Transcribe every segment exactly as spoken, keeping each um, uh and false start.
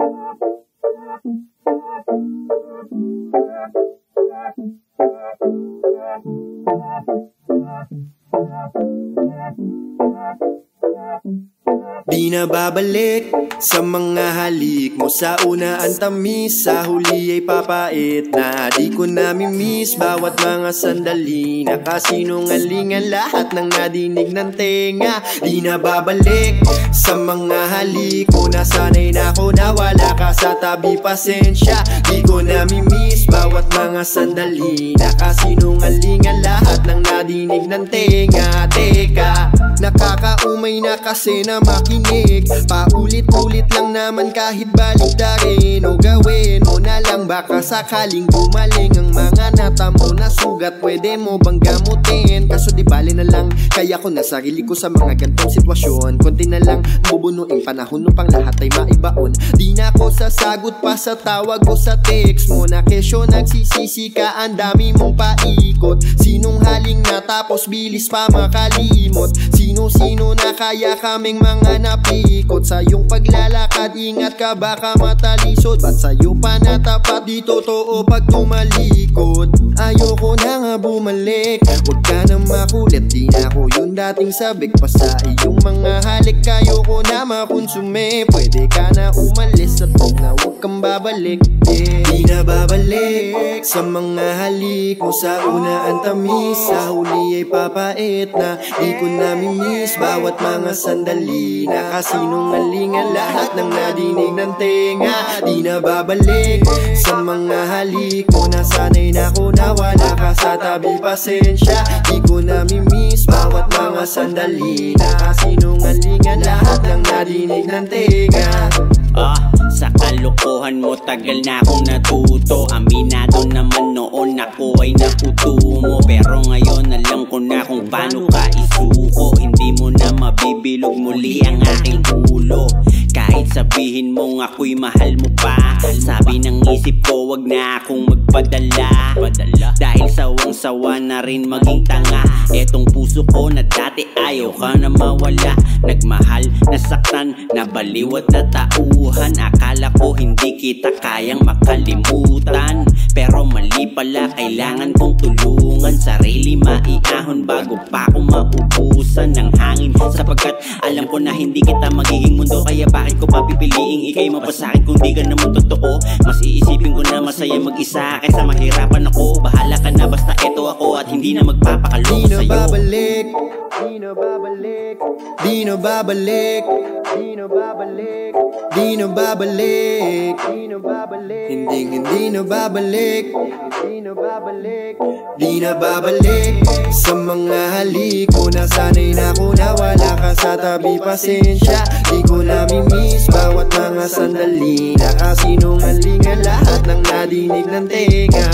Di na babalik sa mga halik mo. Sa una ang tamis, sa huli ay papait na. Di ko namimiss bawat mga sandali. Nakasinungalingan lahat ng nadinig ng tenga. Di na babalik sa mga halik mo. Nasanay na ako na wala ka sa tabi, pasensya. Di ko namimiss bawat mga sandali. Nakasinungalingan lahat ng nadinig ng tenga. Teka, nakakaumay na kasi na makinig. Paulit-ulit lang naman kahit baliktarin. O gawin mo na lang baka sakaling gumaling ang mga natamo na sugat. Pwede mo bang gamutin? Kaso di bali na lang, kaya ko na sarili ko sa mga gantong sitwasyon. Konti na lang bubunuin panahon upang lahat ay maibaon. Di na ko sasagot pa sa tawag ko sa text mo. Na kesyo nagsisisi ka, ang dami mong paikot. Sinong haling natapos bilis pa makalimot? Sino-sino na kaya kaming mga napikot? Sa iyong paglalakad, ingat ka baka matalisod. Ba't sa'yo pa natapat, di totoo pag tumalikod? Ayoko na nga bumalik, huwag ka na makulit. Di na ako yung dating sabik pa sa iyong mga halik. Ayoko na makonsume, pwede ka na umalis. At huwag na huwag kang babalik, yeah. Di na babalik sa mga halik mo. Sa una ang tamis, sa huli ay papait na. Di ko namimiss bawat mga sandali. Nakasinungalingan lahat ng nadinig ng tenga. Di na babalik sa mga halik mo. Nasanay na ako na wala ka sa tabi, pasensya. Di ko namimiss bawat mga sandali. Nakasinungalingan lahat ng nadinig ng tenga. Ah, sa kalokohan mo tagal na akong natuto. Aminado naman noon ako ay naputo mo. Pero ngayon alam ko na kung paano ka isuko. Hindi mo na mabibilog muli ang aking ulo. Kahit sabihin mong ako'y mahal mo pa, sabi ng isip ko wag na akong magpadala. Dahil sawang-sawa na rin maging tanga. Etong puso ko na dati ayaw ka na mawala. Nagmahal, nasaktan, nabaliw at natauhan. Akala ko hindi kita kayang makalimutan. Pero mali pala, kailangan kong tulungan. Sarili maiahon bago pa ako maubusan ng hangin. Sapagkat alam ko na hindi kita magiging mundo. Kaya bakit ko papipiliing ikay mapasakin kung di ka naman totoo? Mas iisipin ko na masaya mag-isa kaysa mahirapan ako. Bahala ka na basta eto ako at hindi na magpapakaloko sa'yo. Di na babalik, di na babalik, di na babalik, di na babalik, di na babalik, di na babalik, hindi hindi na babalik, di na babalik, di na babalik sa mga halik mo. Nasanay na ako na wala ka sa tabi, pasensya. Di ko namimiss bawat mga sandali. Nakasinungalingan lahat ng nadinig ng tenga.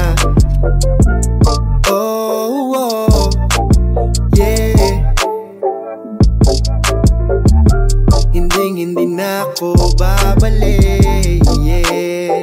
Oh, oh, yeah. Hindi, hindi na ako babalik, yeah.